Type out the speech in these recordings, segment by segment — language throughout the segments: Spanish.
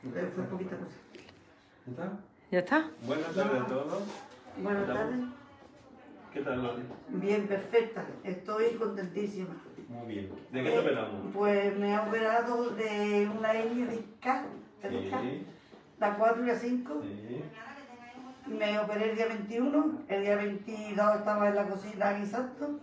Fue poquita cosa. ¿Ya está? ¿Ya está? Buenas tardes a todos. Buenas tardes. ¿Qué tal, Loli? Bien, perfecta. Estoy contentísima. Muy bien. ¿De qué te operamos? Pues me he operado de una hernia discal, Sí. la 4 y la 5. Sí. Me operé el día 21, el día 22 estaba en la cocina guisando.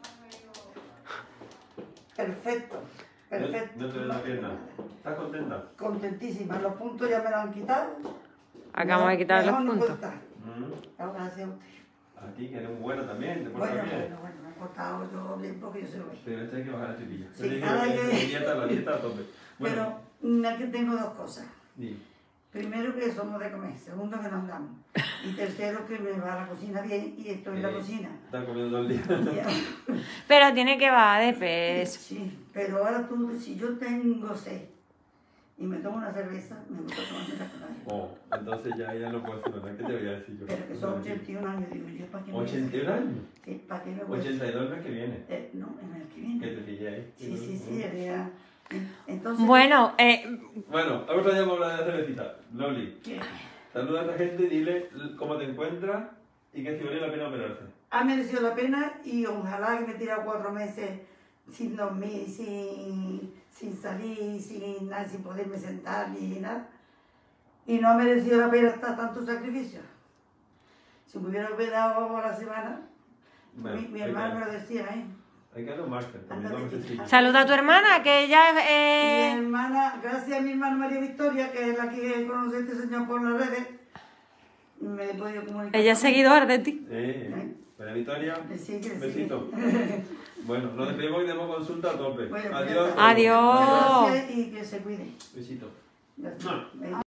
Perfecto, perfecto. No te duele la pierna. ¿Estás contenta? Contentísima. Los puntos ya me los han quitado. Acabamos de quitar los Mejor no puedo puntos. estar. Mm. Gracias a usted. A ti, que eres muy buena también, te portas Bueno, bien. me he portado yo bien porque yo soy buena. Pero esto hay que bajar la chipilla. Sí, La dieta a tope. Bueno, Pero aquí tengo dos cosas. di. Primero, que somos de comer. Segundo, que nos damos. Y tercero, que me va a la cocina bien y estoy en la cocina. Estás comiendo todo el día. Ya. Pero tiene que bajar de peso. Sí, pero ahora tú, si yo tengo sed y me tomo una cerveza, me gusta tomarme la con nadie. Oh, entonces ya no puedo decir nada. ¿Qué te voy a decir yo? Pero que son 81 años, digo yo, ¿para qué me voy a 81 años. Sí, ¿para qué me voy a 82 el mes que viene. No, en el que Que viene. te pillé ahí. Sí, el día... Entonces... Bueno, Bueno, ahora ya vamos a hablar de la cervecita. Loli, ¿qué? saluda a la gente, dile cómo te encuentras y que si vale la pena operarse. Ha merecido la pena y ojalá que me he tirado 4 meses sin dormir, sin salir, sin nada, sin poderme sentar ni nada. Y no ha merecido la pena hasta tanto sacrificio. Si me hubiera operado a la semana, Bueno, mi hermano me lo decía, ¿eh? Hay que dar un margen también, no sé si... saluda a tu hermana, que ella Mi hermana, gracias a mi hermana María Victoria, que es la que conoce a este señor por las redes, me he podido comunicar. ella es seguidora de ti. Buena Victoria, Me sigue, un me besito. sigue. Bueno, nos despedimos y tenemos consulta a tope. Bueno, Adiós. ya está. Adiós. Muchas gracias y que se cuide. Besito. Ya está.